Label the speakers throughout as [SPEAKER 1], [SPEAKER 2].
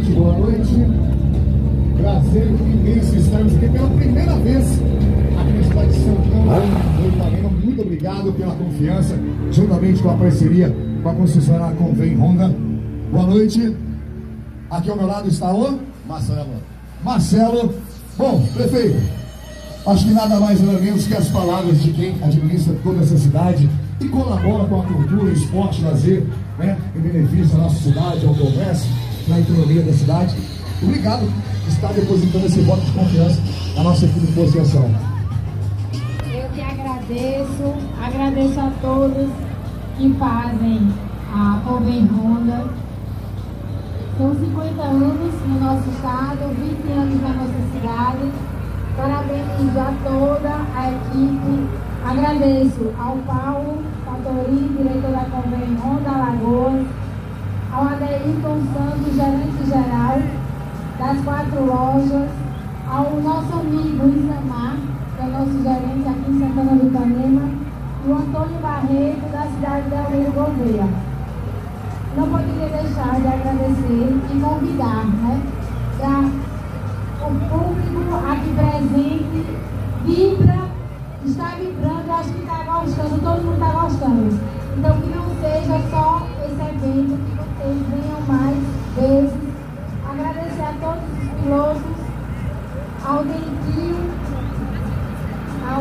[SPEAKER 1] noite, boa noite. Prazer imenso estarmos aqui pela primeira vez aqui na cidade de Santana do Ipanema. Muito obrigado pela confiança, juntamente com a parceria com a concessionária Convém Honda. Boa noite. Aqui ao meu lado está o Marcelo. Bom, prefeito, acho que nada mais nada menos que as palavras de quem administra toda essa cidade e colabora com a cultura, esporte, lazer, né, em benefício da nossa cidade, ao comércio, na economia da cidade. Obrigado por estar depositando esse voto de confiança na nossa equipe de negociação.
[SPEAKER 2] Eu que agradeço a todos que fazem a Convém Honda. São 50 anos no nosso estado, 20 anos na nossa cidade. Parabenizo a toda a equipe. Agradeço ao Paulo Fatori, diretor da Convém Honda Alagoas, ao Adeilton Santos, gerente geral das 4 lojas, ao nosso amigo Isamar, que é o nosso gerente aqui em Santana do Ipanema, e o Antônio Barreto, da cidade de Almeida Gouveia. Não poderia deixar de agradecer e convidar, né, para o público aqui presente, está vibrando, acho que está gostando, todo mundo está gostando. Então que não seja só esse evento, que vocês venham mais vezes. Agradecer a todos os pilotos, ao Dentinho, ao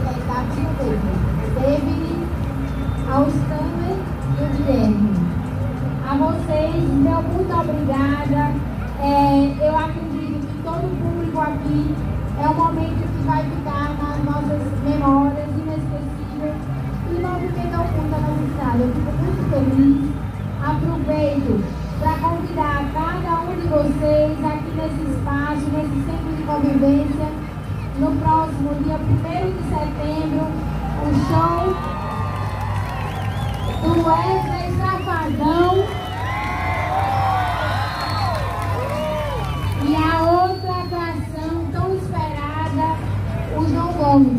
[SPEAKER 2] David, ao Stanley e o Guilherme. A vocês, meu muito obrigada. Eu acredito que todo o público aqui é um momento que vai ficar nas nossas memórias, inesquecível, e movimentou muito a nossa cidade. Eu fico muito feliz. Aproveito para convidar cada um de vocês aqui nesse espaço, nesse centro de convivência, no próximo dia 1º de setembro, o show do Wesley Safadão e a outra atração tão esperada, o João Gomes.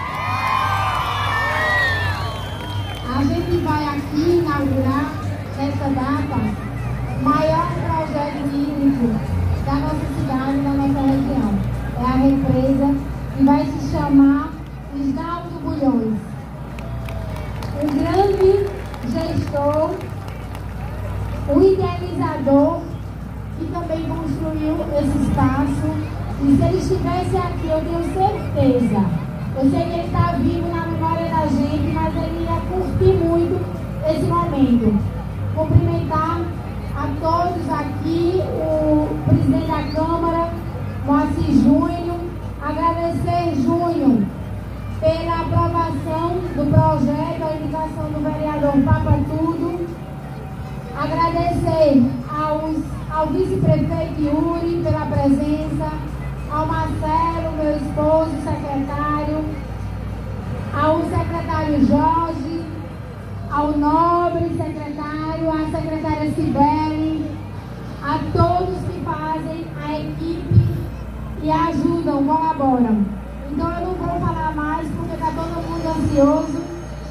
[SPEAKER 2] A gente vai aqui inaugurar nessa data o maior projeto hídrico da nossa cidade, da nossa região. É a represa que vai se chamar Isnaldo Bulhões. Um grande gestor, um idealizador que também construiu esse espaço. E se ele estivesse aqui, eu tenho certeza, eu sei que ele está vivo na memória da gente, mas ele ia curtir muito esse momento. Cumprimentar a todos aqui, o presidente da Câmara, Moacir Júnior, agradecer Júnior pela aprovação do projeto, a indicação do vereador Papa Tudo, agradecer ao vice-prefeito Yuri pela presença, ao Marcelo, meu esposo, secretário, ao secretário Jorge, ao nobre secretário, à secretária Cibele, a todos que fazem a equipe e ajudam, colaboram. Então eu não vou falar mais porque está todo mundo ansioso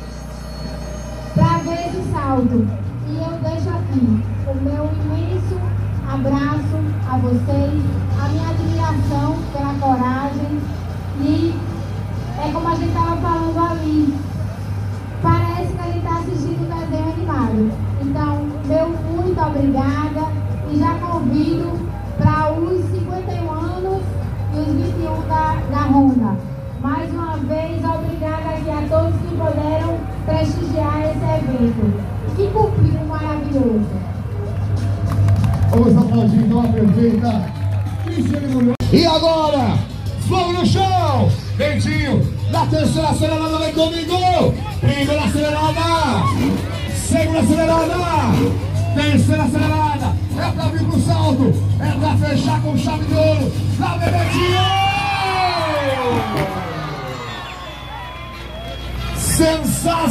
[SPEAKER 2] para ver esse salto. E eu deixo aqui o meu imenso abraço a vocês, a minha admiração pela coragem e é como a gente estava falando ali, parece que a gente está assistindo um desenho animado. Então, meu muito obrigada e já convido para os 51 anos e os 21 da Honda. Mais uma vez, obrigada aqui a todos que puderam prestigiar esse evento. Que cumprir maravilhoso.
[SPEAKER 1] Vamos aplaudir então a prefeita Cristiane Mulher. E agora, fogo no chão! Dentinho, na terceira acelerada vem comigo! Primeira acelerada! Segunda acelerada! Terceira acelerada! É pra vir pro salto! É pra fechar com chave de ouro! Lá vem Dentinho! Sensacional!